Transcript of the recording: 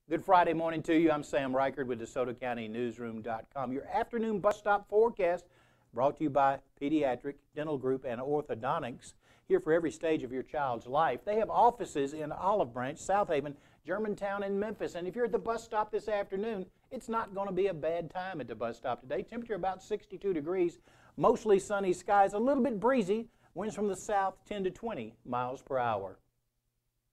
Good Friday morning to you. I'm Sam Reichard with DeSotoCountyNewsroom.com. Your afternoon bus stop forecast brought to you by Pediatric, Dental Group, and Orthodontics. Here for every stage of your child's life. They have offices in Olive Branch, South Haven, Germantown, and Memphis. And if you're at the bus stop this afternoon, it's not going to be a bad time at the bus stop today. Temperature about 62 degrees, mostly sunny skies, a little bit breezy, winds from the south 10 to 20 miles per hour.